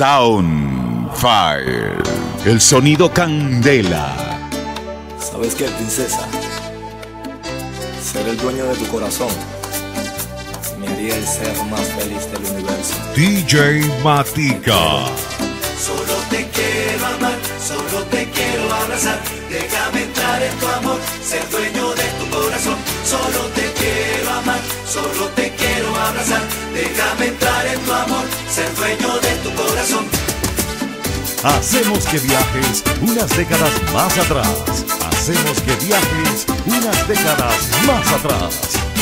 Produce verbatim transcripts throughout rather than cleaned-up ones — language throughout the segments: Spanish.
Soundfire, el sonido candela. ¿Sabes qué, princesa? Ser el dueño de tu corazón me haría el ser más feliz del universo. D J Matica. Solo te quiero amar, solo te quiero abrazar. Déjame entrar en tu amor, ser dueño de tu corazón. Solo te quiero amar, solo te quiero abrazar. Déjame entrar en tu amor, ser dueño de tu corazón. Hacemos que viajes unas décadas más atrás. Hacemos que viajes unas décadas más atrás.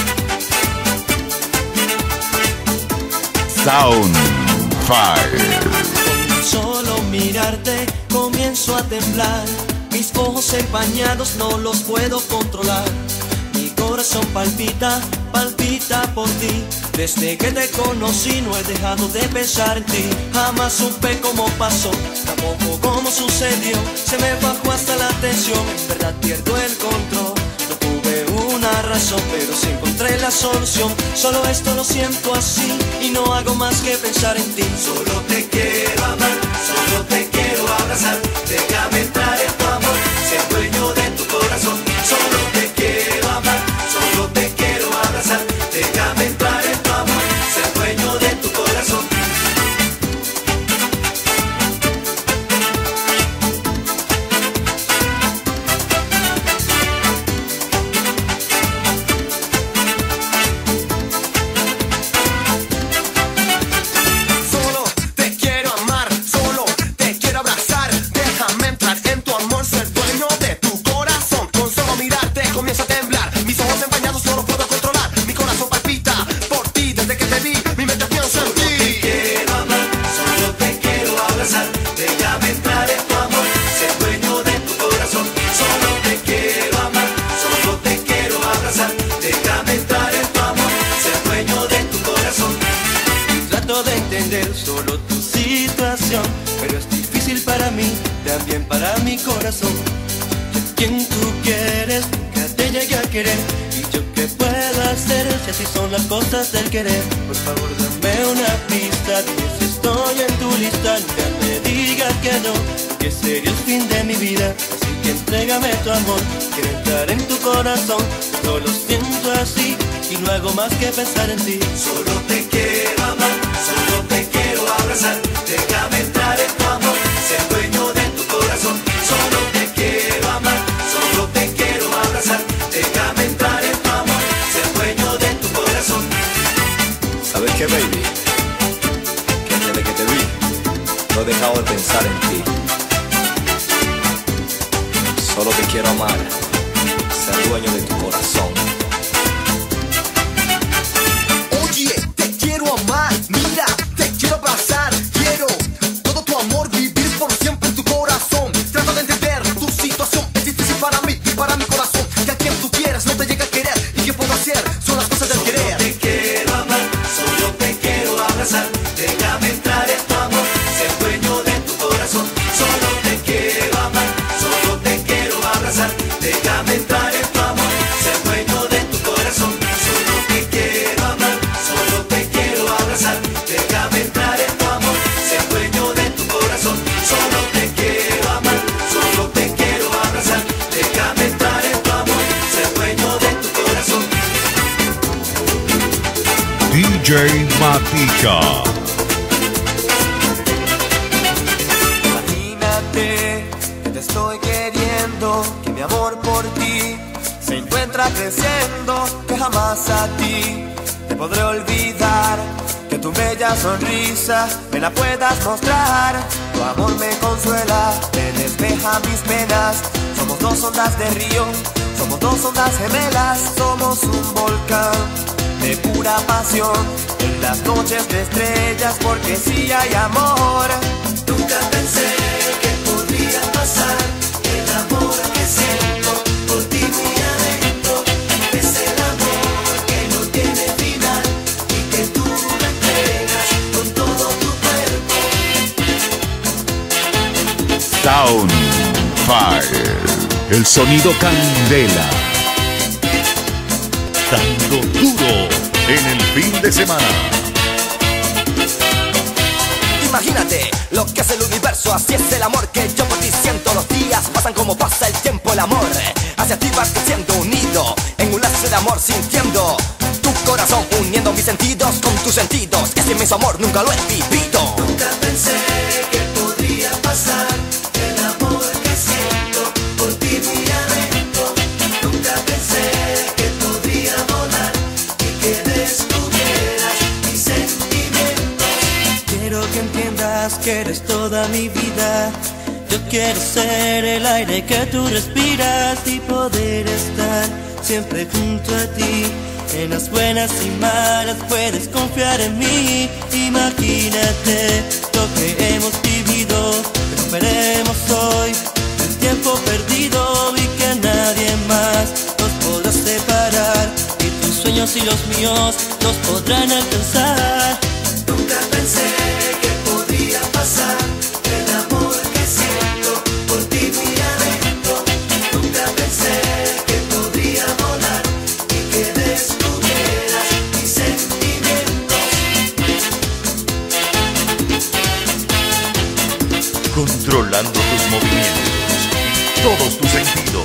Soundfire. Con solo mirarte comienzo a temblar. Mis ojos empañados no los puedo controlar. Mi corazón palpita, palpita por ti. Desde que te conocí no he dejado de pensar en ti. Jamás supe cómo pasó, tampoco cómo sucedió. Se me bajó hasta la tensión, en verdad pierdo el control. No tuve una razón, pero sí encontré la solución. Solo esto lo siento así y no hago más que pensar en ti. Solo te quiero amar, solo te quiero abrazar. Déjame entrar en tu amor, ser dueño de tu corazón. Solo te quiero amar, solo te quiero abrazar. Déjame entrar en tu amor, ser dueño de tu corazón. Solo te quiero amar, solo te quiero abrazar. Déjame entrar en tu amor, ser dueño de tu corazón. Con solo mirarte comienzo a temblar. Mis ojos empañados no los puedo controlar. Mi corazón palpita por ti desde que te vi. Mi mente piensa en ti. Te quiero amar, solo te quiero abrazar. Déjame entrar en tu amor, ser dueño de tu corazón. Solo te quiero amar, solo te quiero abrazar. Déjame entrar en tu amor, ser dueño de tu corazón. Trato de entender solo tu situación, pero es difícil para mí, también para mi corazón. Yo quien tú quieres, nunca te llegué a querer. ¿Y yo qué puedo hacer si así son las cosas del querer? Por favor dame una pista, dime si estoy en tu lista. Nunca me digas que no, que sería el fin de mi vida. Así que entrégame tu amor, quiero entrar en tu corazón. Solo lo siento así y no hago más que pensar en ti. Solo te quiero amar, solo te quiero abrazar. Déjame entrar en tu amor, ser dueño de tu corazón. Solo te quiero amar, solo te quiero abrazar. Déjame entrar en tu amor, ser dueño de tu corazón. ¿Sabes qué, baby? Que desde que te vi no he dejado de pensar en ti. Solo te quiero amar, ser dueño de tu corazón. Oye, te quiero amar, mira, te quiero abrazar. Quiero todo tu amor, vivir por siempre en tu corazón. Trato de entender tu situación, es difícil para mí y para mi corazón. Que a quien tú quieras no te llega a querer. ¿Y qué puedo hacer? Son las cosas del Solo querer. te quiero amar, solo te quiero abrazar. Déjame entrar en tu amor, ser dueño de tu corazón. Solo te quiero amar, solo te quiero abrazar. Déjame entrar en tu amor, ser dueño de tu corazón. Solo te quiero amar, solo te quiero abrazar. Déjame entrar en tu amor, ser dueño de tu corazón. Solo te quiero amar, solo te quiero abrazar. Déjame entrar en tu amor, ser dueño de tu corazón. D J Matica. Imagínate que te estoy queriendo, que mi amor por ti se encuentra creciendo, que jamás a ti te podré olvidar, que tu bella sonrisa me la puedas mostrar. Tu amor me consuela, me despeja mis penas. Somos dos ondas de río, somos dos ondas gemelas, somos un volcán de pura pasión. En las noches de estrellas, porque sí hay amor. Nunca pensé que podría pasar. El amor que siento por ti muy adentro es el amor que no tiene final y que tú me entregas con todo tu cuerpo. Soundfire, el sonido candela. Dando duro en el fin de semana. Imagínate lo que es el universo, así es el amor que yo por ti siento. Los días pasan como pasa el tiempo, el amor hacia ti va creciendo, unido en un lazo de amor, sintiendo tu corazón, uniendo mis sentidos con tus sentidos. Ese inmenso amor nunca lo he vivido. Nunca pensé que podría pasar el amor que siento por ti muy adentro. Nunca pensé que podría volar y que descubrieras mis sentimientos. Quiero que entiendas que eres toda mi vida. Yo quiero ser el aire que tú respiras y poder estar siempre junto a ti. En las buenas y malas puedes confiar en mí. Imagínate lo que hemos vivido, recuperemos hoy el tiempo perdido y que nadie más nos podrá separar. Y tus sueños y los míos nos podrán alcanzar. Nunca pensé que podría pasar el amor que siento por ti muy adentro. Nunca pensé que podría volar y que descubrieras mis sentimientos. Controlando tus movimientos y todos tus sentidos.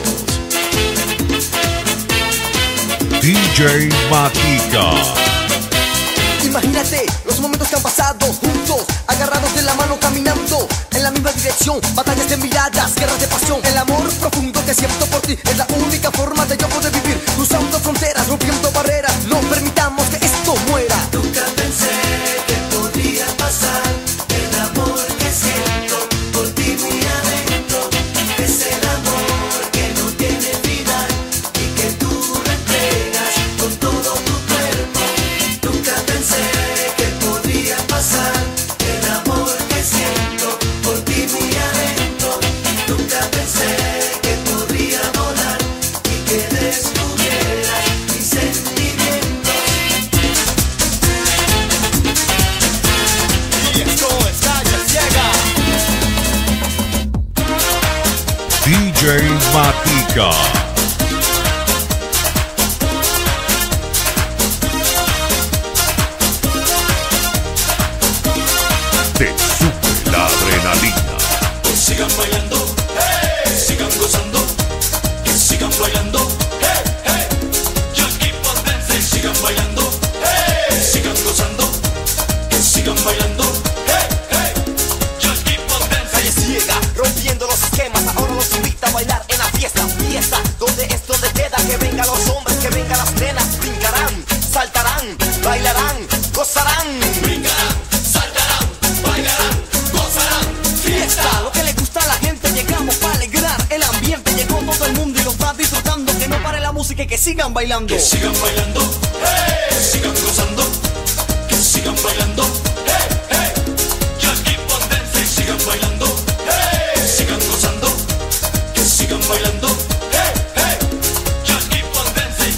D J Matica. Imagínate los momentos que han pasado juntos, agarrados de la mano caminando en la misma dirección. Batallas de miradas, guerras de pasión. El amor profundo que siento por ti es la única forma de yo poder vivir, cruzando fronteras, rompiendo barreras. No permitamos que esto muera. Nunca pensé que podría pasar el amor que siento por ti muy adentro. Es el amor que no tiene final y que tú lo entregas con todo tu cuerpo. Nunca pensé que podría pasar el amor que siento por ti muy adentro. Nunca pensé que podría volar y que descubrieras mis sentimientos. Y esto es Calle Ciega. D J Matica. Te sube la adrenalina. Que sigan bailando, hey, que sigan gozando, que sigan bailando, hey, hey. Just keep on dancing. Que sigan bailando, hey, que sigan gozando, que sigan bailando, hey, hey. Just keep on dancing. Calle Ciega, rompiendo los esquemas. Ahora los invita a bailar en la fiesta. Fiesta, donde es donde queda. Que vengan los hombres, que vengan las nenas. Brincarán, saltarán, bailarán, gozarán. Brincarán, saltarán, bailarán, gozarán. Fiesta, lo que le gusta a la gente. Llegamos para alegrar el ambiente. Llegó todo el mundo y lo está disfrutando. Que no pare la música y que sigan bailando. Que sigan bailando, hey, que sigan gozando, que sigan bailando, hey, hey. Just keep on dancing. Que sigan bailando, hey, que sigan gozando, que sigan bailando, hey, hey. Just keep on dancing.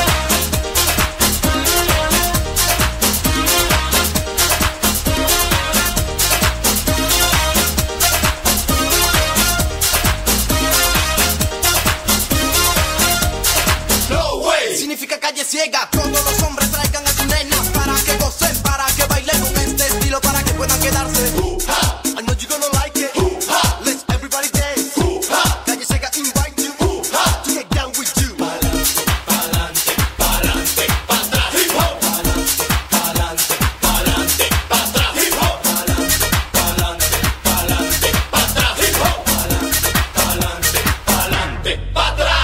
No way. Significa Calle Ciega. Todos los hombres traigan a su nena para que gocen, para que bailen con este estilo, para que puedan quedarse. Ooh-ha. I know you gonna like it. Ooh-ha. Let's everybody dance. Ooh-ha. Calle Ciega invite you Ooh-ha. to get down with you. Pa'lante, pa'lante, pa' atrás, hip hop. Pa'lante, pa'lante, pa' atrás, hip hop. Pa'lante, pa'lante, pa' atrás, hip hop. Pa'lante, pa'lante, pa' atrás.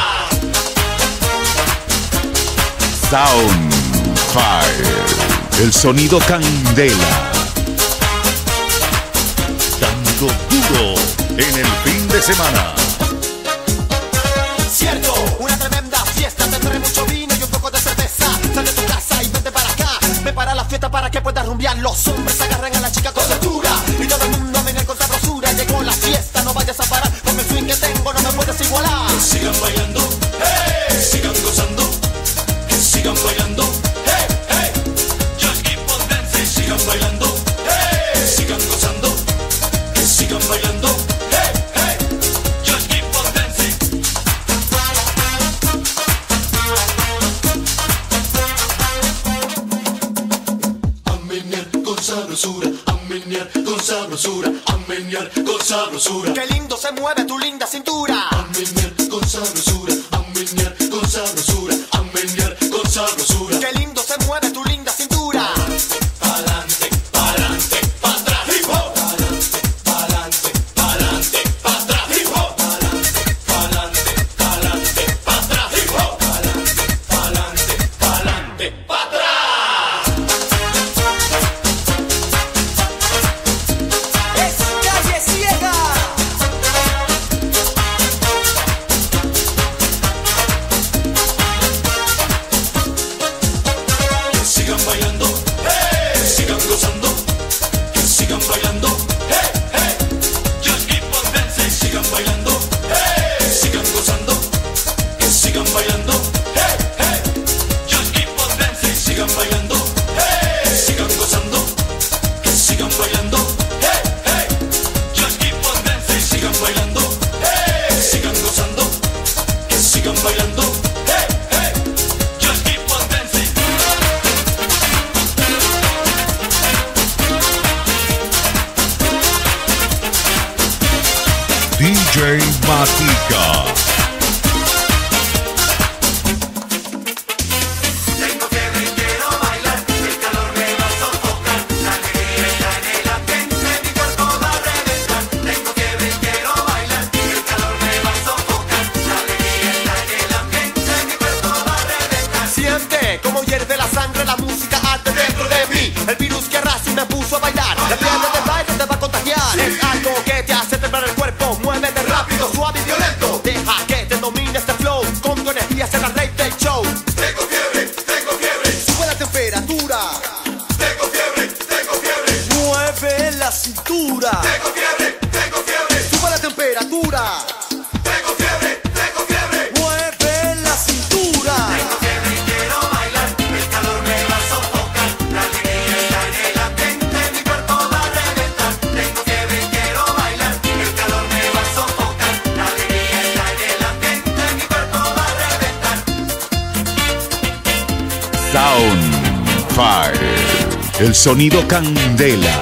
Sound Fire. El sonido candela. Dando duro en el fin de semana. Cierto, una tremenda fiesta. Tendré mucho vino y un poco de cerveza. Sal de tu casa y vente para acá. Ven para la fiesta para que puedas rumbear. Los hombres agarran a la chica con cintura y todo el mundo viene con sabrosura. Llegó la fiesta, no vayas a parar. Con el swing que tengo no me puedes igualar. Que sigan bailando, hey, que sigan gozando, que sigan bailando, hey, hey. Just keep on dancing. Que sigan bailando, hey, que sigan gozando, que sigan bailando, hey, hey. Just keep on dancing. A menear con sabrosura, a menear sabrosura, a menear con sabrosura. Qué lindo se mueve tu linda cintura. A menear con sabrosura, a menear con sabrosura, a menear con sabrosura. Qué lindo se mueve tu linda cintura. Pa'lante, pa'lante, pa' atrás, hip hop. Pa'lante, pa'lante, pa' atrás, hip hop. Pa'lante, pa'lante, pa' atrás, hip hop. Pa'lante, pa'lante, pa' atrás. Es Calle Ciega. Que sigan bailando, hey, que sigan gozando, que sigan bailando, hey, hey. Just keep on dancing, sigan bailando, hey, que sigan gozando, que sigan bailando, hey, hey. Just keep on dancing, sigan bailando, hey, que sigan gozando, que sigan bailando, hey, hey. Just keep on dancing, sigan bailando, hey, que sigan gozando, que sigan bailando, hey, hey. Just keep on dancing. D J Matica. Tengo fiebre y quiero bailar, el calor me va a sofocar, la alegría está en el ambiente, mi cuerpo va a reventar. Tengo fiebre y quiero bailar, el calor me va a sofocar, la alegría está en el ambiente, mi cuerpo va a reventar. Siente como hierve la sangre, la música arde dentro de mí. El virus que arrasa y me puso a bailar. La fiebre del baile te va a contagiar. Es algo que te hace temblar el cuerpo. Muévete rápido, suave y violento. Deja que te domine este flow. Con tu energía será el rey del show. Tengo fiebre, tengo fiebre, Sube la temperatura. tengo fiebre, tengo fiebre, Mueve la cintura. tengo fiebre, tengo fiebre, Sube la temperatura. tengo fiebre, tengo fiebre. Mueve la cintura. Tengo fiebre y quiero bailar, el calor me va a sofocar, la alegría está en el ambiente, mi cuerpo va a reventar. Tengo fiebre y quiero bailar, el calor me va a sofocar, la alegría está en el ambiente, mi cuerpo va a reventar. Sound Fire. El sonido candela.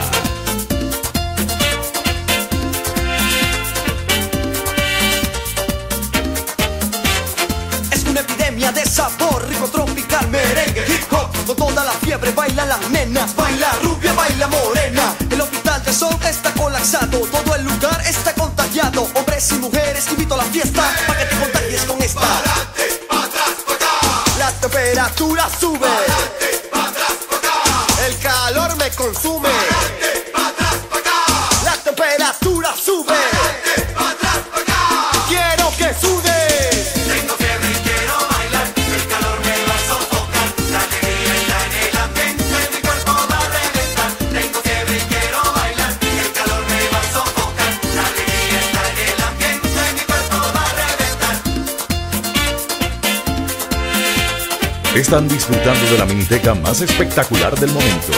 Es una epidemia de sabor, rico tropical, merengue, hip hop. Con toda la fiebre bailan las nenas, baila rubia, baila morena. El hospital de sol está colapsado, todo el lugar está contagiado. Hombres y mujeres, invito a la fiesta para que te contagies con esta. Pa'lante, pa' atrás, pa' acá, La temperatura sube, pa'lante, pa' atrás, pa' acá, el calor me consume. pa'lante, pa' atrás, pa' acá, La temperatura sube, pa'lante, pa' atrás, pa' acá. quiero que sudes. Tengo fiebre y quiero bailar, el calor me va a sofocar, la alegría está en el ambiente, mi cuerpo va a reventar. Tengo fiebre y quiero bailar, el calor me va a sofocar, la alegría está en el ambiente, mi cuerpo va a reventar. Están disfrutando de la miniteca más espectacular del momento.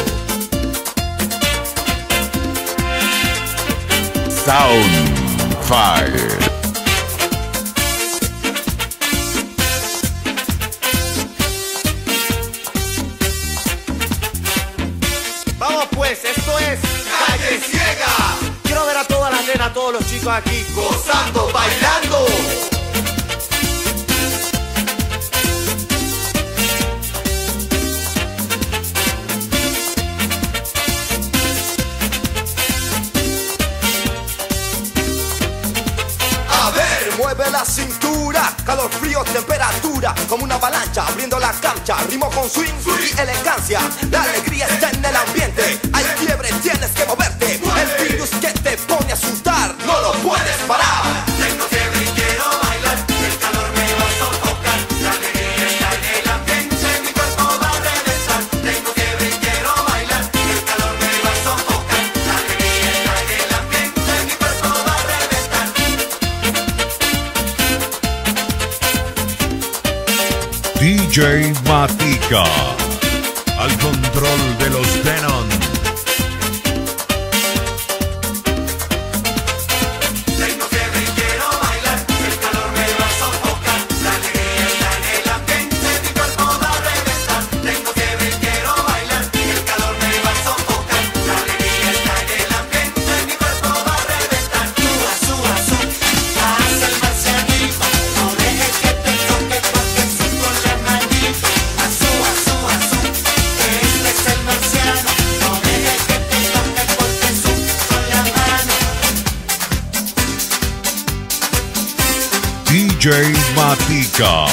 Sound Fire. Vamos pues, esto es Calle Ciega, Quiero ver a todas las nenas, a todos los chicos aquí gozando, bailando. A ver, mueve la cintura, calor, frío, temperatura, como una avalancha, abriendo la cancha, ritmo con swing y elegancia. La alegría está en el ambiente, hay fiebre, tienes que moverte. El virus que te pone a asustar, no lo puedes parar. Tengo fiebre y quiero bailar, el calor me va a sofocar, la alegría está en el ambiente, mi cuerpo va a reventar. Tengo fiebre y quiero bailar, el calor me va a sofocar, la alegría está en el ambiente, mi cuerpo va a reventar. D J Matica. Al control de los Denon. Tengo fiebre y quiero bailar, el calor me va a sofocar, la alegría está en el ambiente, mi cuerpo va a reventar. Tengo fiebre y quiero bailar, el calor me va a sofocar, la alegría está en el ambiente, mi D J Matica.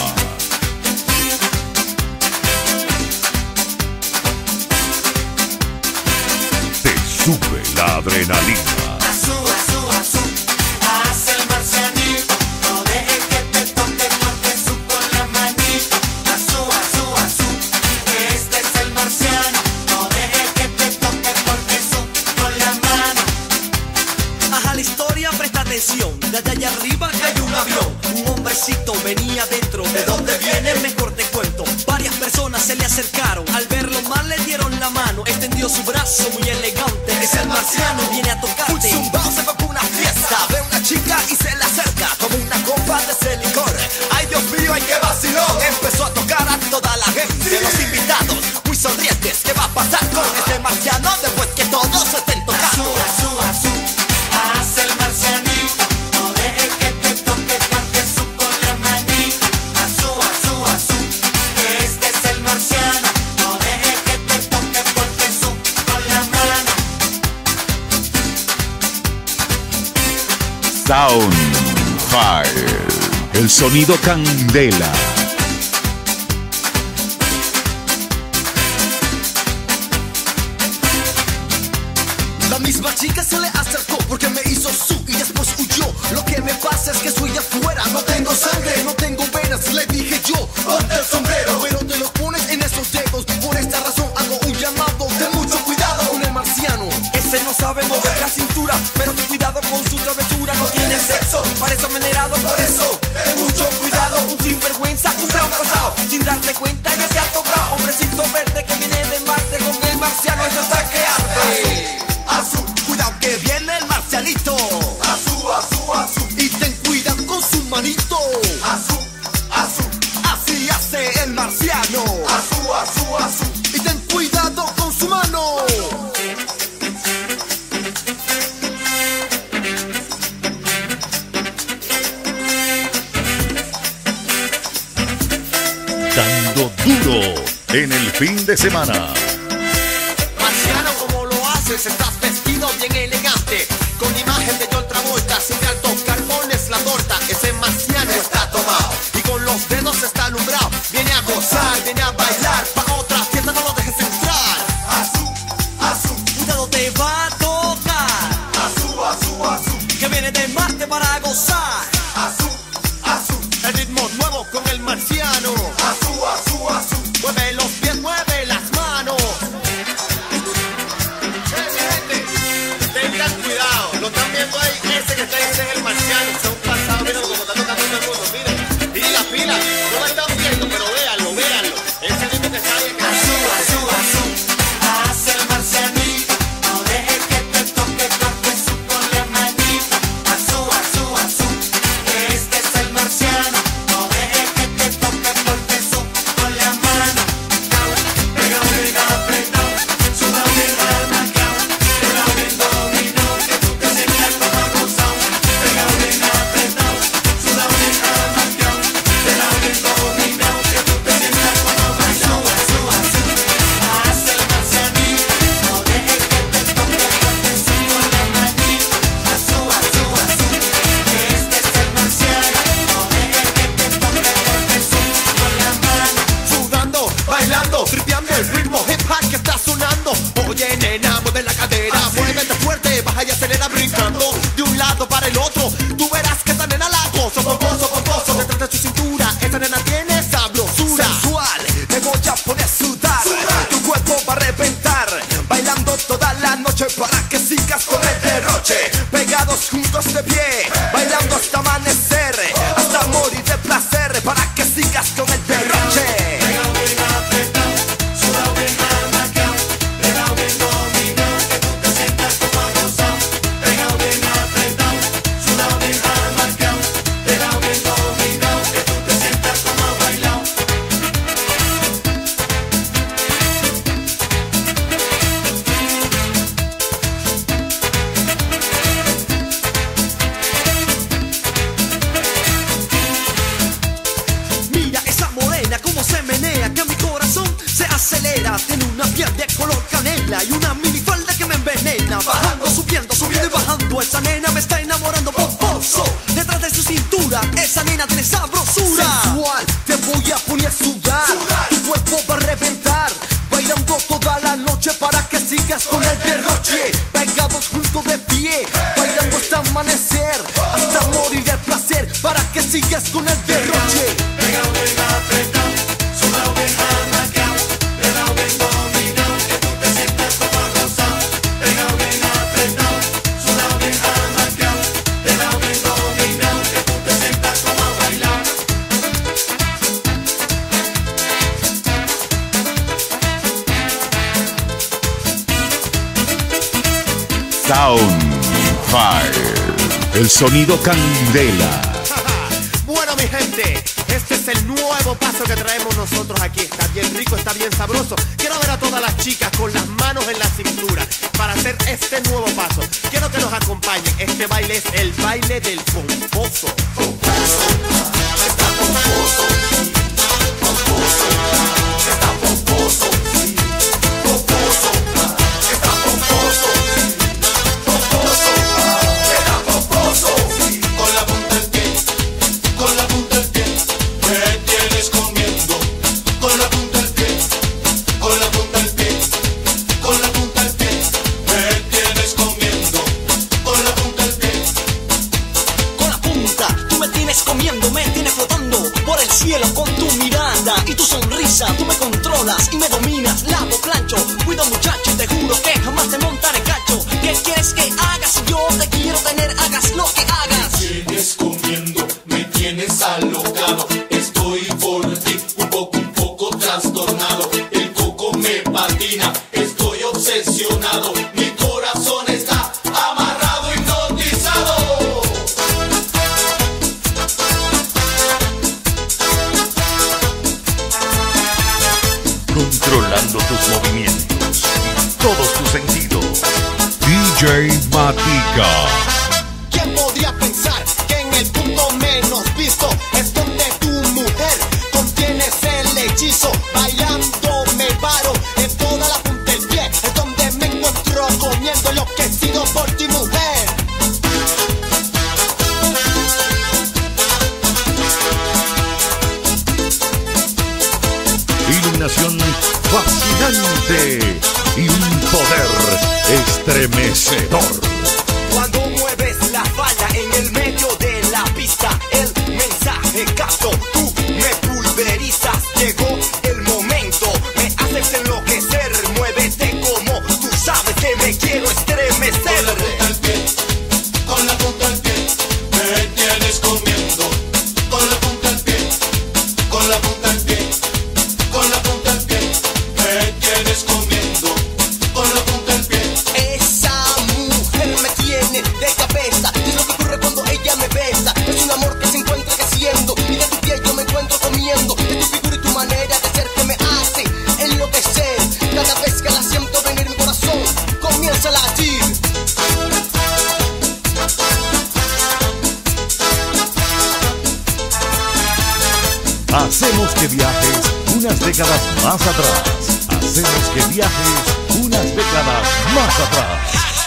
Te sube la adrenalina. Azú, azú, azú, haz el marcianito. No dejes que te toque porque su con la manito. Azú, azú, azú, este es el marciano. No dejes que te toque porque su con la mano. Ajá, la historia, presta atención. Desde allá arriba hay un avión. Un hombrecito venía dentro. ¿De dónde viene? Mejor te cuento. Varias personas se le acercaron. Al verlo mal le dieron la mano. Extendió su brazo muy elegante. Es el marciano, viene a tocarte. Un zumbao se fue por una fiesta. Ve una chica y se le acerca como una copa de ese licor. Ay, Dios mío, ay, qué vacilón. Empezó a tocar a toda la gente. Los invitados muy sonrientes. ¿Qué va a pasar con este marciano después que todos se estén Azú, tocando? azú, azú, haz el marcianito. No dejes que te toque porque su con la manito. Azú, azú, azú, este es el marciano. No dejes que te toque porque su con la mano. Sound Fire. El sonido candela. La misma chica se le acercó porque me hizo su y después huyó. Lo que me pasa es que soy de afuera. No tengo sangre, no tengo venas. Le dije yo, ponte el sombrero, pero te lo pones en esos dedos. Por esta razón hago un llamado de mucho cuidado con el marciano. Ese no sabe mover la cintura, pero ten cuidado con su travesura. No tiene sexo, parece amanerado, por eso ten mucho cuidado. Un sinvergüenza, un gran pasado. Sin darte cuenta ya se ha tocado. Hombrecito verde que viene de Marte con el marciano. Eso está que arde. Azú, cuidado que viene el marcianito. Azú, azú, azú. Y ten cuidado con su manito. Azú, azú. Así hace el marciano. Azú, azú, azú. Y ten cuidado con su mano. Dando duro en el fin de semana. Marciano, como lo haces, estás vestido bien elegante. Con imagen de John Travolta, siempre al tocar pones la torta. Ese marciano está tomado y con los dedos está alumbrado. Viene a gozar, viene a bailar. Pa' otra fiesta no lo dejes entrar. Azú, azú, Cuidado, te va a tocar. azú, azú, azú, Que viene de Marte para gozar. azú, azú. El ritmo nuevo con el marciano. Azú, azú, azú. Mueve los pies, mueve las manos. Tengan cuidado, lo están viendo ahí, ese que está ahí ese es el marciano, son pasados, miren como está tocando todo el mundo, miren, pila, pila, no me están viendo, pero véanlo, véanlo, ese mismo que está ahí en Azú, azú, azú, haz el marcianito. No dejes que te toque porque su con la manito. Azú, azú, azú, este es el marciano. No dejes que te toque porque su con la mano. Pegado, pegado, apretado, sudado bien arrancado. Pegado bien dominado, que tú te sientas como acusado. Pegado bien apretado, sudado bien arrancado. Pegado bien dominado, que tú te sientas como bailado. Azú, azú, haz el marcianito. No dejes que te toque porque su con la manito. Azú, azú, azú, este es el marciano. No dejes que te toque porque su con la mano. sudando, bailando, tripeando el ritmo hip hop que está sonando. Oye, nena, mueve la cadera, muévete fuerte, baja y acelera brincando de un lado para el otro. Tú verás que esta nena la gozo, pomposo, pomposo, detrás de su cintura. Esta nena tiene sabrosura sensual, te voy a poner a sudar. Tu cuerpo va a reventar, bailando toda la noche para que sigas con el derroche. Pegados juntos de pie, bailando hasta amanecer, hasta morir de placer, para que sigas con el derroche. Pegado bien apretado, sudado bien arrancado. Pegado bien dominado, que tú te sientas como acusado. Pegado bien apretado, sudado bien arrancado. Pegado bien dominado, que tú te sientas como bailado. Mira esa morena como se menea, que mi corazón se acelera. Tiene una piel de color canela y una minifalda que me envenena. Bajando, subiendo, subiendo y bajando. Esa nena me está enamorando, pomposo. Detrás de su cintura, esa nena tiene sabor. pie, bailando hasta amanecer, hasta morir de placer, para que sigas con el derroche. Pegao, bien apretado, sudao, bien jamaqueao, pegao, bien dominado, que tú te sientas como gozao. Pegao, bien apretado, sudao, bien jamaqueao, pegao, bien dominado, que tú te sientas como a bailar. Soundfire, el sonido candela. Bueno, mi gente, este es el nuevo paso que traemos nosotros aquí. Está bien rico, está bien sabroso. Quiero ver a todas las chicas con las manos en la cintura para hacer este nuevo paso. Quiero que nos acompañen. Este baile es el baile del pomposo. Pomposo, está pomposo, pomposo, está pomposo, pomposo, está pomposo, pomposo, está pomposo. Con la punta del pie, con la punta del pie, me tienes comiendo. Con la punta del pie, con la punta del pie, con la punta del pie, me tienes comiendo. Con la punta del pie. Con la punta, tú me tienes comiendo, me tienes flotando por el cielo con tu mirada y tu sonrisa. Tú me controlas y me dominas, lavo, plancho, cuido muchacho y te juro que jamás te montaré cacho. ¿Qué quieres que hagas? Yo te quiero tener, hagas lo que hagas. Me tienes comiendo, me tienes alocado. Estoy por ti, un poco, un poco trastornado. El coco me patina, estoy obsesionado. Mi corazón está amarrado, hipnotizado. Controlando tus movimientos y todos tus sentidos. D J Matica. ¿Quién podría pensar que en el punto menos visto es donde tu mujer contienes el hechizo? Bailando me paro en toda la punta del pie, es donde me encuentro comiendo lo que he sido por ti, mujer. Iluminación fascinante y un poder estremecedor. Cuando mueves la falda en el medio de la pista, el mensaje capto, tú me pulverizas. Llegó el momento, me haces enloquecer. Muévete como tú sabes que me quiero estremecer. Con la punta del pie, con la punta del pie, me tienes comiendo. Con la punta del pie, con la punta del pie, con la punta del pie, me tienes comiendo. Con la punta del pie. Esa mujer me tiene de cabeza. Es lo que ocurre cuando ella me besa. Es un amor que se encuentra creciendo y de tu piel yo me encuentro comiendo. De tu figura y tu manera de ser que me hace enloquecer. Cada vez que la siento venir mi corazón comienza a latir. Hacemos que viajes unas décadas más atrás. Hacemos que viajes unas décadas más atrás.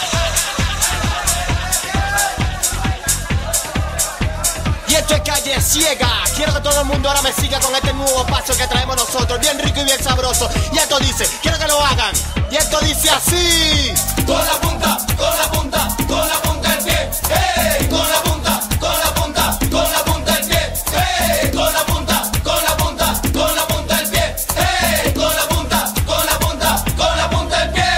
Y esto es Calle Ciega. Quiero que todo el mundo ahora me siga con este nuevo paso que traemos nosotros. Bien rico y bien sabroso. Y esto dice, quiero que lo hagan. Y esto dice así. Con la punta, con la punta, con la punta del pie. ¡Hey! Con la punta, con la punta, con la punta del pie. ¡Hey! Con la punta, con la punta, con la punta del pie. ¡Hey! Con la punta, con la punta, con la punta del pie.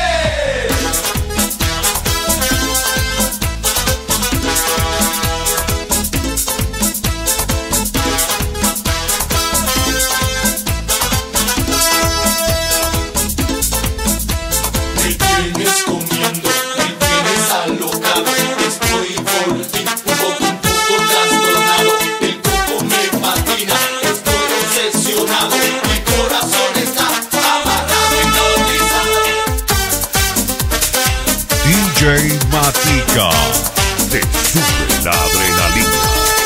Me tienes comiendo, me tienes alocado. Estoy por ti, un poco, un poco trastornado. El coco me patina, estoy obsesionado. Mi corazón está amarrado, hipnotizado. D J Matica. Te sube la adrenalina.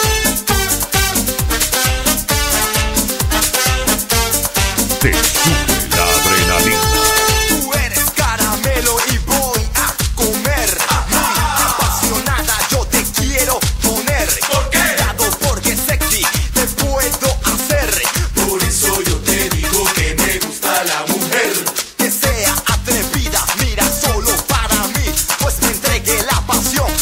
Te sube la adrenalina. Tú eres caramelo y voy a comer. Muy apasionada yo te quiero poner. ¿Por qué? Cuidado porque sexy te puedo hacer. Por eso yo te digo que me gusta la mujer. Que sea atrevida, mira solo para mí. Pues me entregué la pasión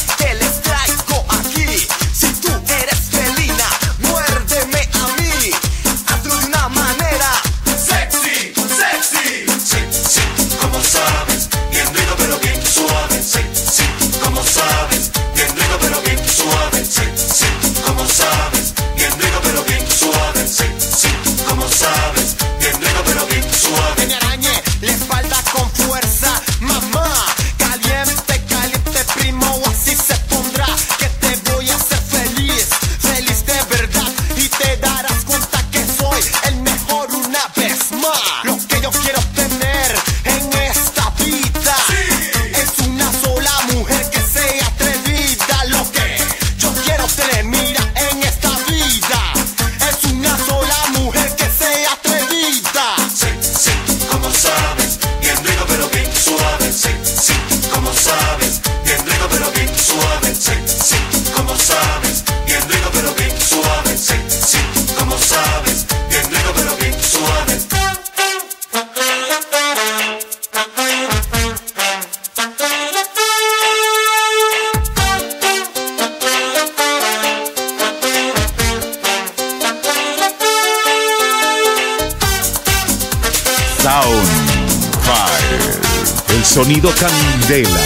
sonido Candela.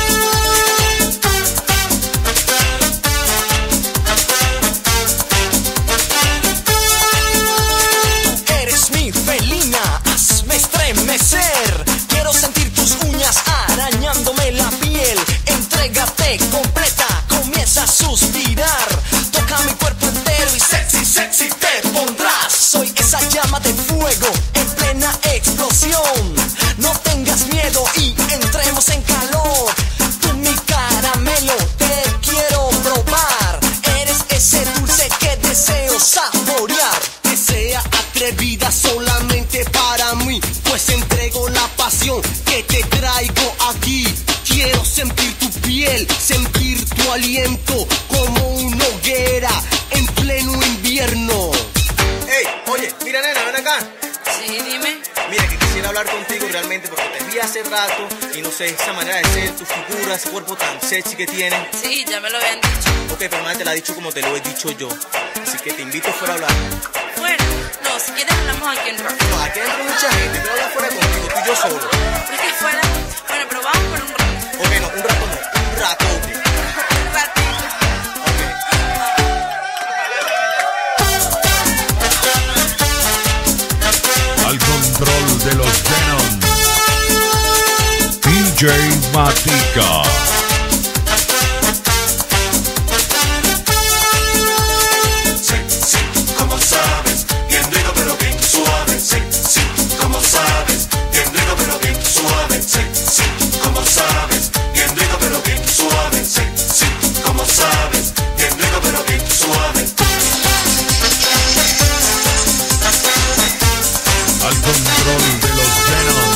Eres mi felina, hazme estremecer. Quiero sentir tus uñas arañándome la piel. Entrégate completa, comienza a suspirar. Toca mi cuerpo entero y sexy, sexy te pondrás. Soy esa llama de fuego en plena explosión. No tengas miedo y entremos en calor. Tú mi caramelo, te quiero probar. Eres ese dulce que deseo saborear. Que sea atrevida solamente para mí, pues entrego la pasión que te traigo aquí. Quiero sentir tu piel, sentir tu aliento como una hoguera en pleno invierno. Hey, oye, mira nena, ven acá. Sí, dime. Mira que quisiera hablar contigo realmente porque te vi hace rato y no sé, esa manera de ser, tu figura, ese cuerpo tan sexy que tienes. Sí, ya me lo habían dicho. Ok, pero nadie te lo ha dicho como te lo he dicho yo. Así que te invito fuera a hablar. Bueno, no, si quieres hablamos aquí en rock. No, aquí entra mucha gente, quiero hablar fuera contigo, tú y yo solo. ¿Pero es que fuera? Bueno, pero vamos por un rato. Ok, no, un rato no, un ratote. Un ratito. Ok. Al control de los Venom, D J Matica. Sí, sí, como sabes, bien rico pero bien suave. Sí, sí, como sabes, bien rico pero bien suave. Sí, sí, como sabes, bien rico pero bien suave. Sí, sí, como sabes, bien rico pero bien suave. Al control de los Venom,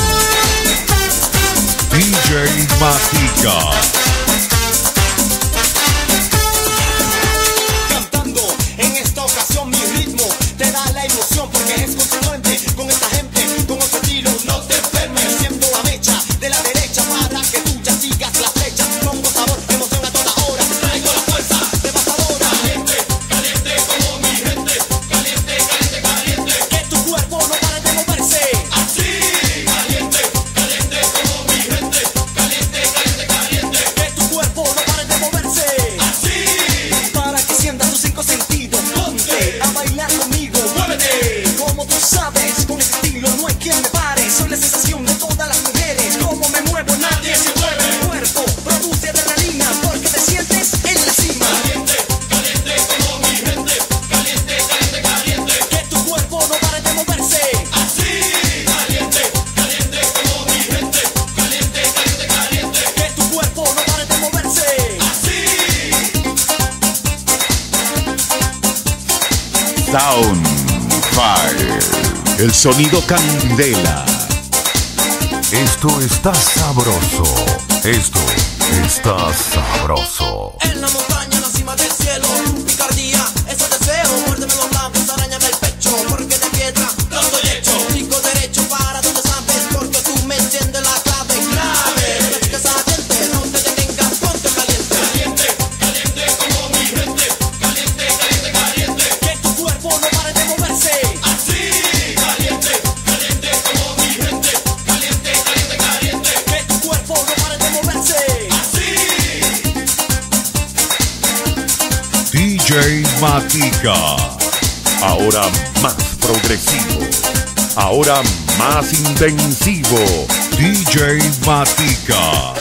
D J Matica. Cantando en esta ocasión mi ritmo te da la emoción porque es consecuente con esta gente, con otro estilo. No te enfermes, siendo la mecha de la derecha para que tú ya sigas la flecha. Pongo sabor, emoción a toda hora, traigo la fuerza devastadora. Caliente, caliente como mi gente, caliente, caliente, caliente. Que tu cuerpo no pare de moverse. Así, caliente, caliente como mi gente, caliente, caliente, caliente. Que tu cuerpo no pare de moverse. Así, para que sientas tus cinco sentidos. Ponte a bailar conmigo, muévete. Como tú sabes, con ese estilo no hay quien me pare. Soy la sensación de todas las mujeres. Como me muevo, nadie se mueve. Mi cuerpo produce adrenalina porque te sientes en la cima. Caliente, caliente como mi gente. Caliente, caliente, caliente. Que tu cuerpo no pare de moverse. Así, caliente, caliente como mi gente. Caliente, caliente, caliente. Que tu cuerpo no pare de moverse. Así. Sound Fire. El sonido Candela. Esto está sabroso. Esto está sabroso. En la montaña, en la cima del cielo, picardía, ese deseo, muérdeme los labios, arañame el pecho, porque de piedra lo estoy hecho. Rico derecho para donde sabes, porque tú me entiendes la clave, clave. No te fijes a la gente, no te detengas, ponte caliente. Caliente, caliente como mi gente, caliente, caliente, caliente. Que tu cuerpo no pare de moverse. Así, caliente, caliente como mi gente, caliente, caliente, caliente. Que tu cuerpo no pare de moverse. Así. D J Matica. Ahora más progresivo. Ahora más intensivo. D J Matica.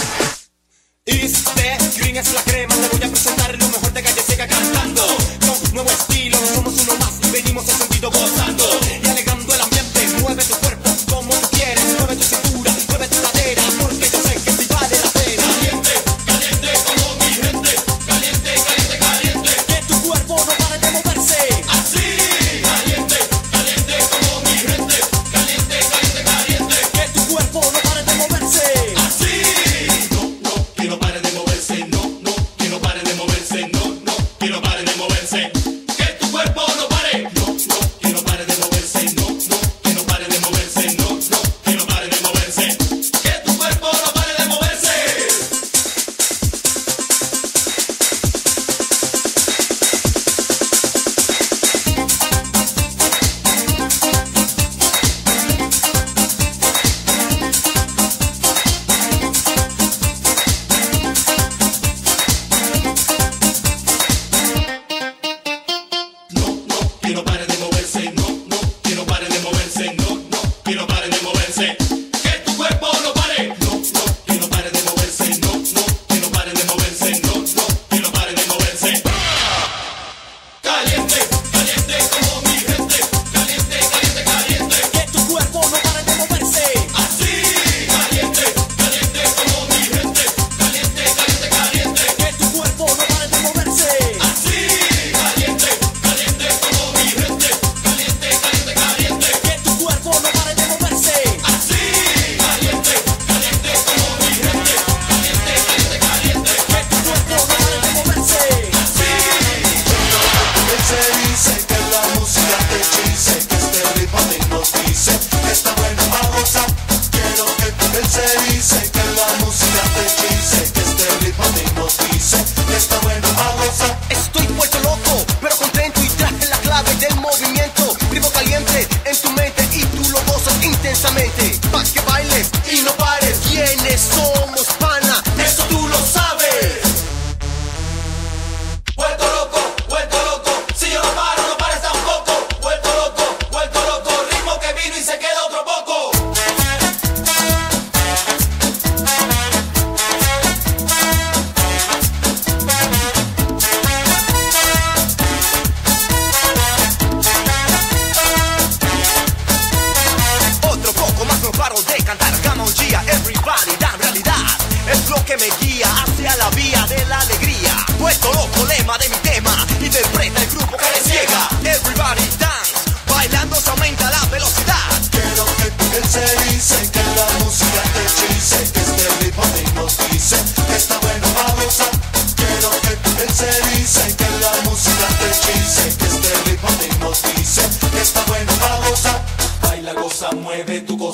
Este Green es la crema, te voy a presentar lo mejor de Calle Seca cantando. Con nuevo estilo, somos uno más, venimos en sentido gozando y alegando el ambiente. Mueve tu cuerpo como tú quieres, mueve tu cintura, mueve tu cadera, porque yo sé que si vale la pena. Caliente, caliente como mi gente, caliente, caliente, caliente. Que tu cuerpo no pare de moverse. Así, caliente, caliente como mi gente, caliente, caliente, caliente. Que tu cuerpo no pare de moverse. Así. No, no, que no pare de moverse, no, no, que no pare de moverse.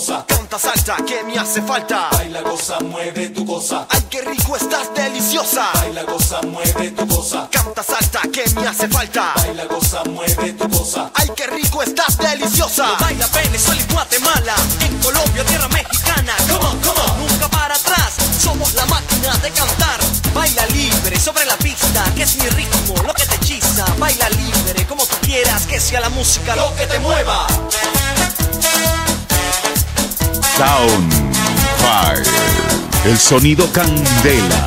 cosa. Canta, salta, que me hace falta. Baila, goza, mueve tu cosa. Ay, qué rico, estás deliciosa. Baila, goza, mueve tu cosa. Canta, salta, que me hace falta. Baila, goza, mueve tu cosa. Ay, qué rico, estás deliciosa. Lo baila Venezuela y Guatemala, en Colombia, tierra mexicana. Come on, come on, nunca para atrás. Somos la máquina de cantar. Baila libre sobre la pista, que es mi ritmo, lo que te hechiza. Baila libre como tú quieras, que sea la música lo que te mueva. Soundfire, el sonido candela.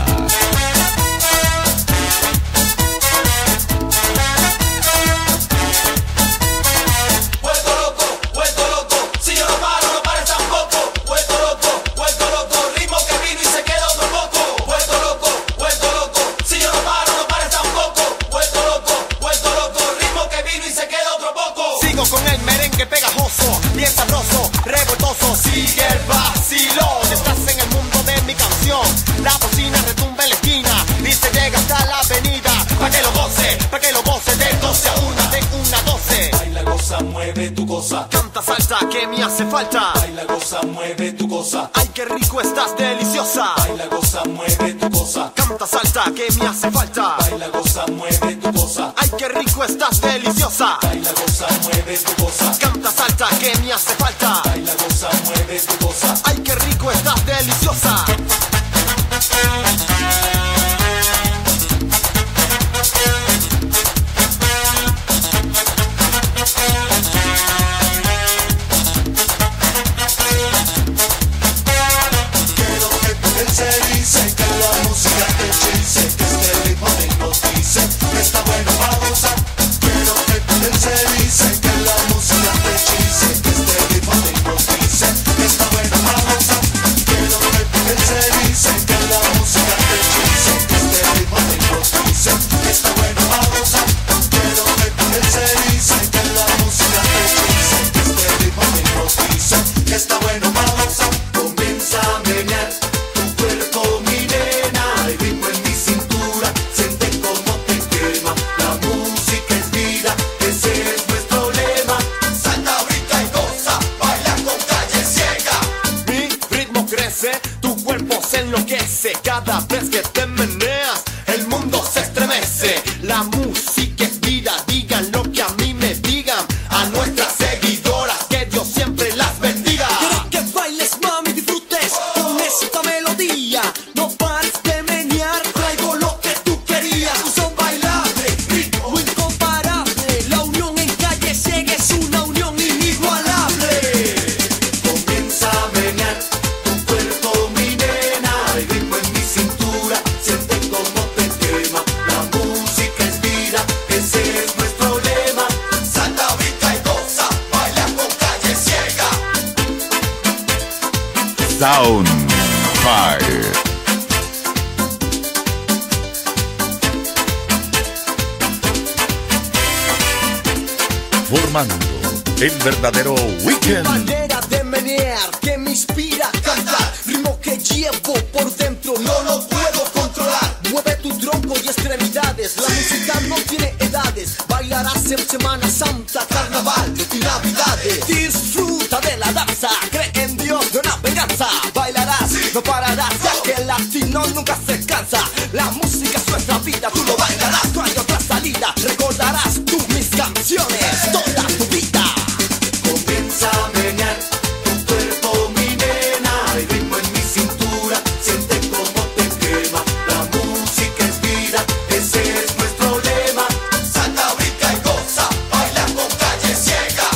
Vuelto loco, vuelto loco. Si yo no paro, no pares tampoco. Vuelto loco, vuelto loco. Ritmo que vino y se queda otro poco. Vuelto loco, vuelto loco. Si yo no paro, no pares tampoco. Vuelto loco, vuelto loco. Ritmo que vino y se queda otro poco. Sigo con el merengue pegajoso, bien sabroso, revoltoso. Sigue el vacilón. Estás en el mundo de mi canción. La bocina retumba en la esquina y se llega hasta la avenida. Pa' que lo goce, pa' que lo goce. De doce a una, de una a doce. Baila, goza, mueve tu cosa. Canta, salta, que me hace falta. Baila, goza, mueve tu cosa. Ay, qué rico, estás deliciosa. Baila, goza, mueve tu cosa. Canta, salta, que me hace falta. Baila, goza, mueve tu cosa. Ay, qué rico, estás deliciosa. Baila, goza, mueve tu cosa. Canta, salta, que me hace falta. Baila, goza, mueve tu cosa. Ay, qué rico, estás deliciosa. Quiero que tú dice que la música te hechice, que este ritmo te hipnotice, que está bueno para gozar. Quiero que tú dice que la música te hechice, que este ritmo te hipnotice, que está bueno para gozar. Quiero que tú dice que la música te hechice, que este ritmo te hipnotice, que está bueno para gozar. Quiero que tú dice que la música te hechice, que este ritmo te hipnotice, que está bueno para gozar. Comienza a menear tu cuerpo, mi nena, el ritmo en mi cintura, siente como te quema. La música es vida, ese es nuestro lema. Salta, brinca y goza, baila con calle ciega. Mi ritmo crece, tu cuerpo se enloquece. Cada vez que te meneas, el mundo se estremece. La música es vida, digan lo que a mí me digan. A nuestras seguidoras, que Dios siempre las bendiga. Quiero que bailes, mami, disfrutes con esta melodía. No pares de menear, traigo lo que tú querías. Un son bailable, ritmo incomparable. La unión en calle ciega es una unión inigualable. Comienza a menear tu cuerpo, mi nena, el ritmo en mi cintura, siente como te quema. La música es vida, ese es nuestro lema. Salta, brinca y goza, baila con calle ciega. Soundfire. Formando el verdadero weekend. Manera de menear que me inspira a cantar. Ritmo que llevo por dentro, no lo puedo controlar. Mueve tu tronco y extremidades. La música no tiene edades. Bailarás en Semana Santa, Carnaval y Navidades. Disfruta de la danza, cree en Dios de una venganza. Bailarás, no pararás, ya que el latino nunca se cansa. La música es nuestra vida, tú lo bailarás, no hay otra salida. Recordarás tú mis canciones toda tu vida. Comienza a menear tu cuerpo, mi nena, el ritmo en mi cintura, siente como te quema. La música es vida, ese es nuestro lema. Salta, brinca y goza, baila con calle ciega.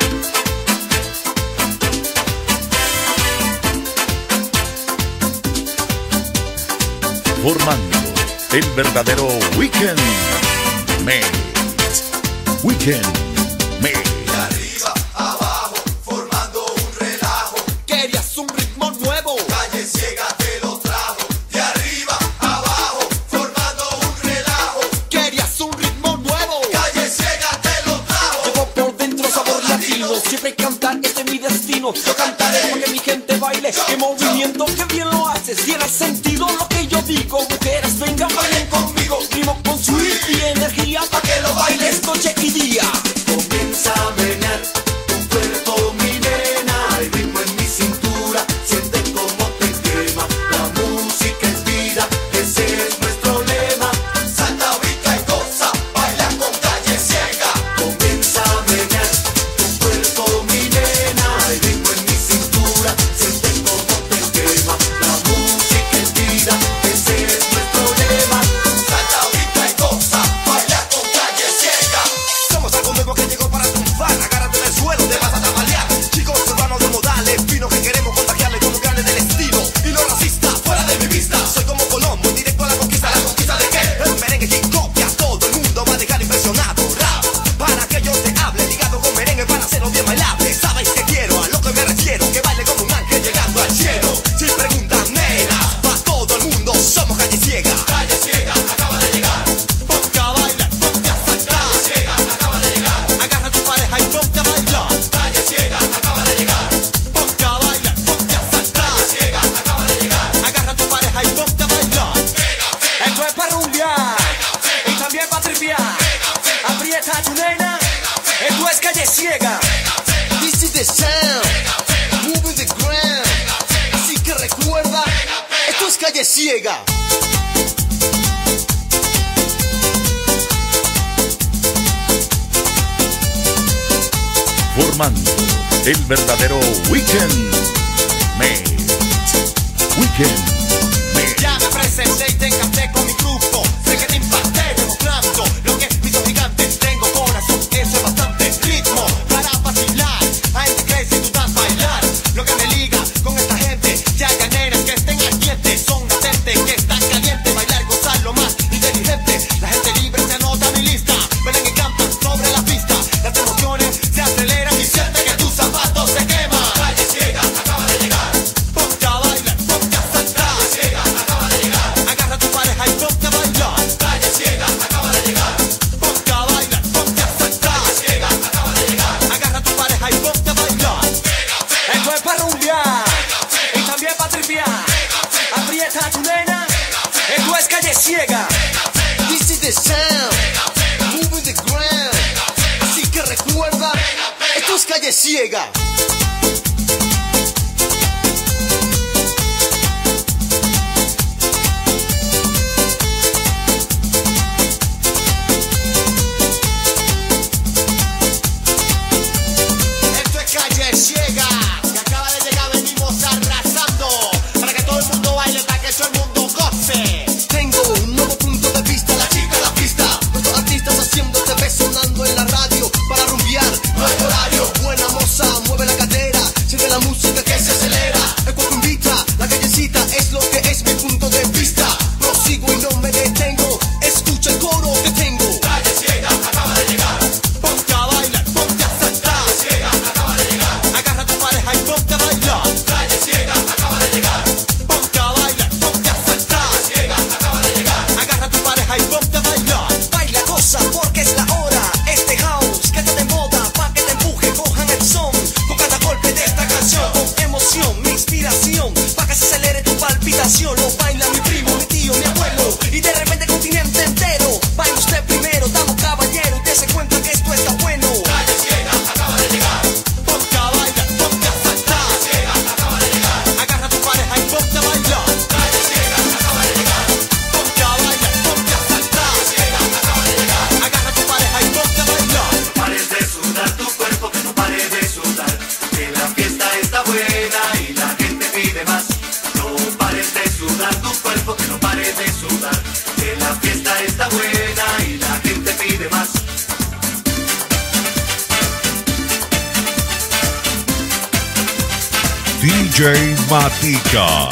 Formando el verdadero weekend mix. Weekend mix. De arriba abajo, formando un relajo. Querías un ritmo nuevo, Calle ciega te lo trajo. De arriba abajo, formando un relajo. querías un ritmo nuevo. Calle ciega te lo trajo. Llevo por dentro sabor latino, siempre cantar este es mi destino. Yo cantaré para que mi gente baile, que movimiento, que bien lo haces. Tiene sentido lo que yo digo, mujeres vengan, bailen conmigo. Ritmo con sweet y energía, pa' que lo bailes noche y día. Comienza a menear tu cuerpo, mi nena, el ritmo en mi Aprieta tu nena, esto es Calle Ciega. This is the sound, moving the ground. Así que recuerda, esto es Calle Ciega. Formando el verdadero Weekend Mate. Weekend Mate. Ya me presenté y te encanté con mi grupo. Sé que te impacté demostrando lo que es piso gigante. Tengo corazón, eso es bastante ritmo para vacilar. A gente crazy tú das bailar. Lo que me liga con esta gente, ya haya nenas que estén ardientes, son latentes, que están calientes. Bailar, gozar lo más inteligente. La gente libre se anota mi lista. Ven y cantan sobre la pista. Las emociones se aceleran y siente que tus zapatos se queman. Calle Ciega acaba de llegar. Ponte a bailar, ponte a saltar. Calle Ciega acaba de llegar. Agarra a tu pareja y ponte a bailar. Calle Ciega acaba de llegar. Ponte a bailar, ponte a saltar. Calle Ciega acaba de llegar. Agarra a tu pareja y ponte a bailar. Esto es para rumbear y también para tripear. Aprieta a tu nena. Esto es Calle Ciega. This is the sound, moving the ground. Así que recuerda, esto es Calle Ciega. Esto es Calle Ciega, que acaba de llegar, venimos arrasando. Para que todo el mundo baile, para que todo el mundo goce. Tengo un nuevo punto de vista, la chica de la pista. Nuestros artistas haciendo T V sonando en la radio. Para rumbear, no hay horario. Buena moza, mueve la cadera. Siente la música que se acelera. El cuerpo invita, la callecita es lo que es mi punto de vista. Prosigo y no me detengo. Escucha el coro que tengo. Calle Ciega acaba de llegar. Ponte a bailar, ponte a saltar. Calle Ciega acaba de llegar. Agarra a tu pareja y ponte a bailar. Calle Ciega acaba de llegar. Ponte a bailar, ponte a saltar. Calle Ciega acaba de llegar. Agarra a tu pareja y ponte a bailar. Baila, goza, porque es la hora. Este house que te de moda, pa' que te empuje, cojan el son. Con cada golpe de esta canción, con emoción, mi inspiración, pa' que se acelere tu palpitación. Lo baila mi primo, mi tío, mi abuelo, y de repente el continente entero. Baila usted primero, damos caballero, y se cuenta que esto está bueno. Calle Ciega acaba de llegar. Ponte a bailar, ponte a saltar. Calle Ciega acaba de llegar. Agarra a tu pareja y ponte a bailar. Calle Ciega acaba de llegar. Ponte a bailar, ponte a saltar. Calle Ciega acaba de llegar. Agarra a tu pareja y ponte a bailar. No pares de sudar tu cuerpo, que no pares de sudar. Que la fiesta está buena y la gente pide más. No pares de sudar tu cuerpo, que no pares de sudar. Que la fiesta está buena y la gente pide más. D J Matica.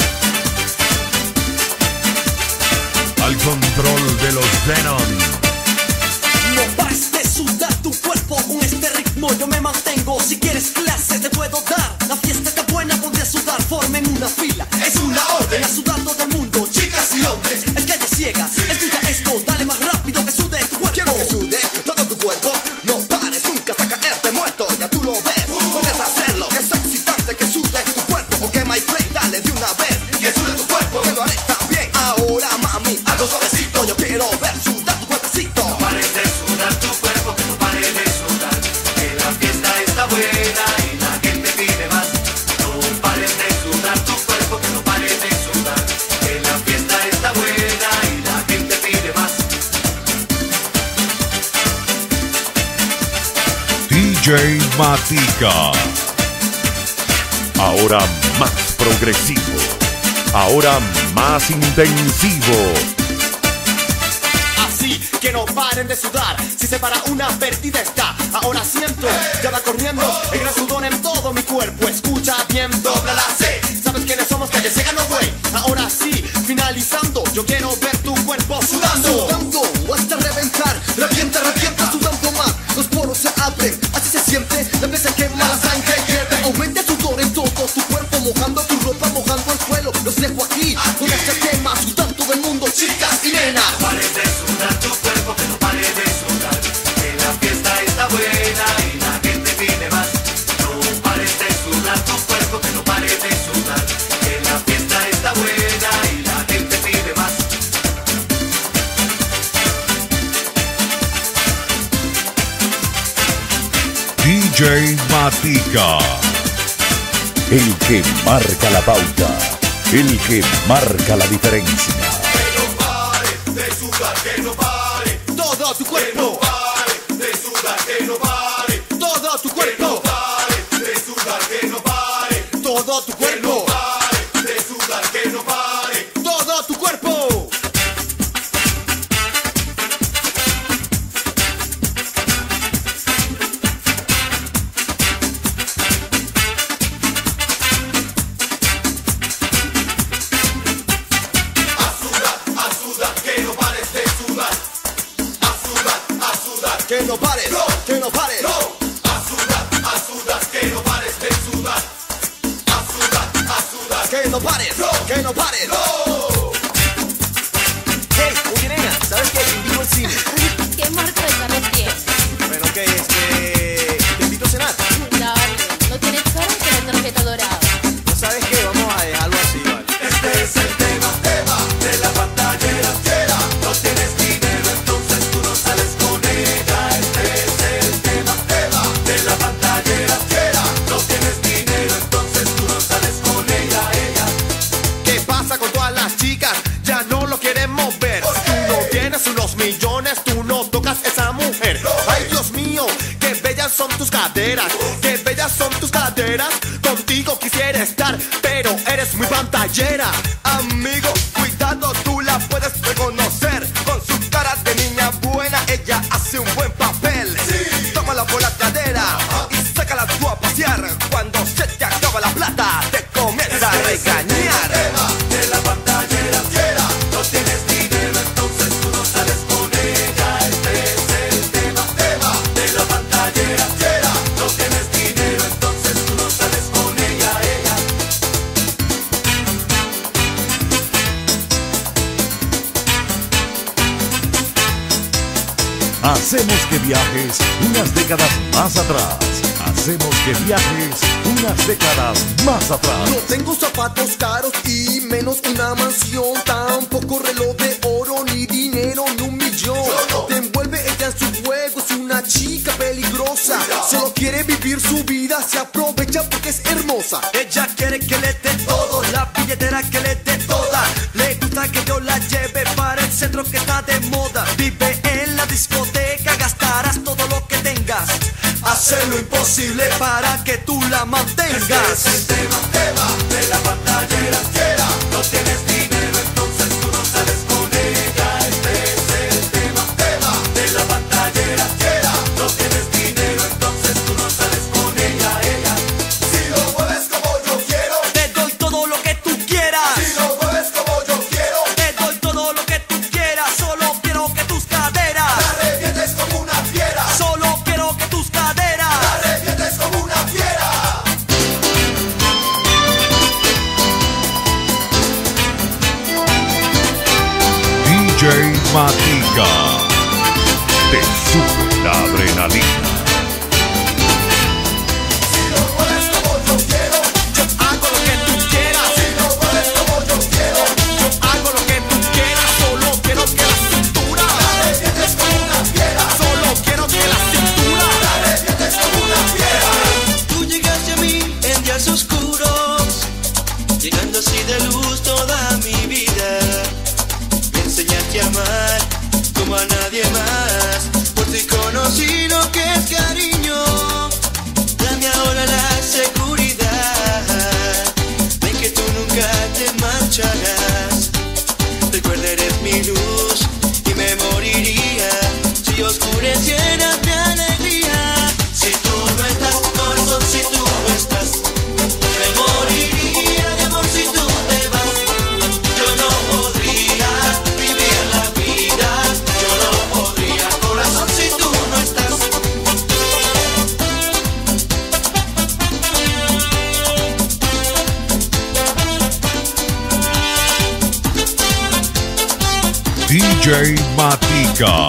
Al control de los Venom. No pares de sudar tu cuerpo con este ritmo, yo me mantengo. Si quieres clase te puedo dar. La fiesta está buena, ponte a sudar, formen una fila. Es una orden a sudar todo el mundo, chicas y hombres. Es Calle Ciega, escucha esto, dale más rápido que sude tu cuerpo. Quiero que sude todo tu cuerpo, no pares nunca hasta caerte muerto. Ya tú lo ves, puedes hacerlo. Es excitante que sude tu cuerpo, porque my play, dale de una vez. Que sude tu cuerpo, que lo haré también. Ahora mami, algo suavecito, yo quiero ver sudar tu cuerpecito. No pares de sudar tu cuerpo, que no pares de sudar. Que la fiesta está buena y la gente pide más. No pares de sudar tu cuerpo, que no pares de sudar. Que la fiesta está buena y la gente pide más. D J Matica. Ahora más progresivo. Ahora más intensivo. Así que no paren de sudar. Si se para una perdida está. Ahora siento, ya va corriendo el gran sudor en todo mi cuerpo. Escucha bien, dobla la C. ¿Sabes quiénes somos? Calle Ciega, no güey. Ahora sí, finalizando, yo quiero ver tu cuerpo sudando. Sudando hasta reventar. Revienta, revienta, sudando más. Los poros se abren, así se siente. La piel se quema, la sangre hierve. Aumenta el sudor en todo tu cuerpo, mojando tu ropa, mojando el suelo. Los dejo aquí con este tema, sudando todo el mundo, chicas y nenas. No pares de sudar tu cuerpo, que no pares de sudar. Que la fiesta está buena y la gente pide más. No pares de sudar tu cuerpo, que no pares de sudar. Que la fiesta está buena y la gente pide más. D J Matica. El que marca la pauta, el que marca la diferencia. Que no pare de sudar, que no pare. Todo tu Que cuerpo. no pare de sudar, que no pare. Todo tu Que no cuerpo. pare de sudar, que no pare. Todo tu Que no cuerpo. pare de sudar, que no pare. Todo tu cuerpo. A sudar, a sudar, que no pares de sudar. A sudar, a sudar. Que no pares. No. Que no pares. No, a sudar, a sudar, que no pares de sudar. A sudar, a sudar. Que no pares. No. Que no pares. No. Hey, oye nena, ¿sabes qué? Te invito al cine. ¿Qué marca de carro tienes? Bueno, que este... Te invito a cenar. Dale, no tienes cara que la tarjeta dorada. ¿No sabes qué? Vamos a dejarlo así, ¿vale? Este es el tema, tema de la pantallera fiera. No tienes dinero, entonces tú no sales con ella. Este es el tema, tema de la pantallera fiera. No tienes dinero, entonces tú no sales con ella, ella. ¿Qué pasa con todas las chicas? Ya no lo queremos ver. Tú no tienes unos millones, tú no tocas esa mujer. Ay, Dios mío, qué bellas son tus caderas. Qué bellas son tus caderas. Contigo quisiera estar, pero eres muy pantallera. Amigo, cuidado, tú la puedes reconocer. Con su cara de niña buena, ella hace un buen papel. Tómala por la cadera y sácala tú a pasear. Cuando se te acaba la plata, te comienza a regañar. Tema de la pantallera fiera. No tienes dinero, entonces tú no sales con ella. Este es el tema, tema de la pantallera fiera. No tienes dinero, entonces tú no sales con ella, ella. Hacemos que viajes unas décadas más atrás. Hacemos que viajes unas décadas más atrás. No tengo zapatos caros y menos una mansión. Tampoco reloj de oro, ni dinero, ni un millón. Te envuelve ella en su juego, es una chica peligrosa. Solo quiere vivir su vida, se aprovecha porque es hermosa. Ella quiere que le dé todo, la billetera que le dé toda. Le gusta que yo la lleve para el centro que está de moda. Vive en la discoteca, gastarás todo lo que tengas. Hace lo imposible para que tú la mantengas. Este es el tema, tema de la pantallera fiera. No tienes dinero, entonces tú no sales con ella. Este es el tema, tema de la pantallera fiera. No tienes dinero, entonces tú no sales con ella, ella. Si lo mueves como yo quiero, Te doy todo lo que tú quieras. si lo mueves como yo quiero, Te doy todo lo que tú quieras. Solo quiero que tus caderas. la revientes como una fiera. Solo quiero que tus caderas. La revientes como una fiera. D J Matica. Te sube la adrenalina. Si lo mueves como yo quiero, Yo hago lo que tú quieras. si lo mueves como yo quiero, Yo hago lo que tú quieras. Solo quiero que la cintura. la revientes como una fiera. Solo quiero que la cintura. La revientes como una fiera. Tú llegaste a mí en días oscuros, llenando así de luz toda mi vida. Me enseñaste a amar como a nadie más. Por ti conocí lo que es cariño. Dame ahora la seguridad de que tú nunca te marcharás. Recuerda, eres mi luz y me moriría si oscureciera mi alegría. Si tú no estás, corazón, si tú no estás, me moriría de amor si tú te vas. Yo no podría vivir la vida, yo no podría, corazón, si tú no estás. D J Matica.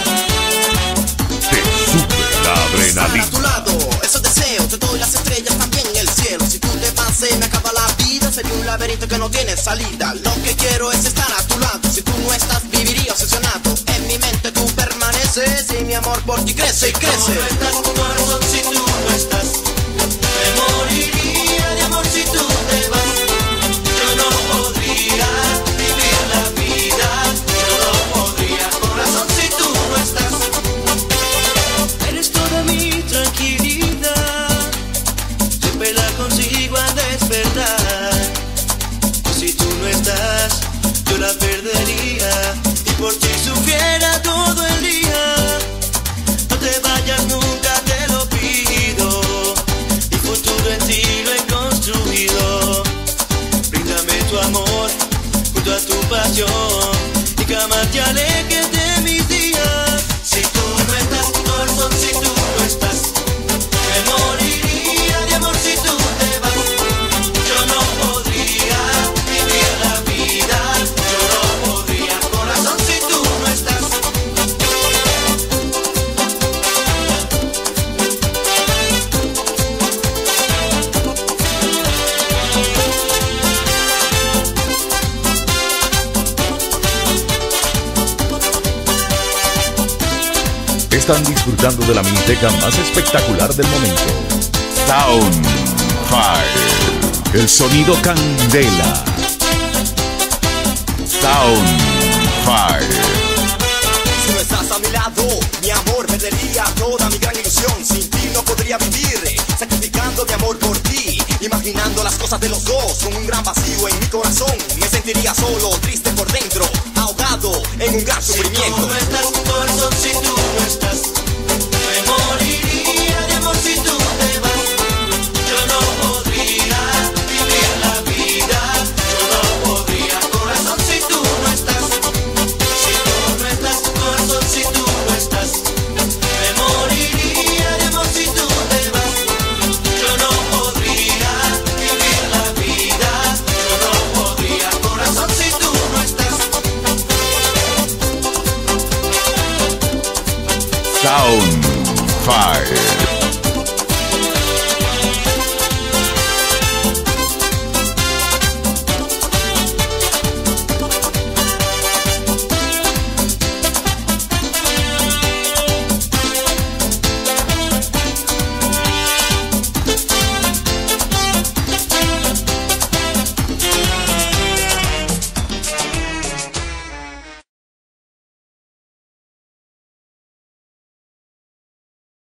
Te sube la adrenalina. A tu lado, esos deseos, te doy las estrellas, también el cielo. Si tú te vas, se me acaba la vida. Sería un laberinto que no tiene salida. Lo que quiero es estar a tu lado. Si tú no estás, viviría obsesionado. En mi mente tú permaneces y mi mi amor por ti crece y crece. No estás, corazón, si tú no estás. Me moriría de amor si tú te vas. Yo no podría vivir la vida. Yo no podría, corazón, si tú no estás. Eres toda mi tranquilidad. Siempre la consigo al despertar. Si tú no estás, yo la perdería. Y por ti sufriera todo el día. No te vayas nunca, te lo pido. Mi futuro en ti lo he construido. Bríndame tu amor junto a tu pasión y jamás te alejes de mis días. Si tú no estás, corazón, si tú no estás, me moriría de amor si tú te vas. Yo no podría vivir la vida. Yo no podría, corazón, si tú no estás. Están disfrutando de la miniteca más espectacular del momento. Sound Fire. El sonido candela. Sound Fire. Si no estás a mi lado, mi amor perdería toda mi gran ilusión. Sin ti no podría vivir, sacrificando mi amor por ti, imaginando las cosas de los dos, con un gran vacío en mi corazón. Me sentiría solo, triste por dentro, ahogado en un gran sufrimiento. Si tú no estás, corazón, si tú no estás, me moriría de amor si tú te vas. Yo no podría vivir la vida. Yo no podría, corazón, si tú no estás. Si tú no estás, corazón, si tú no estás, me moriría de amor si tú te vas. Yo no podría vivir la vida. Yo no podría, corazón, si tú no estás. Sound Fire.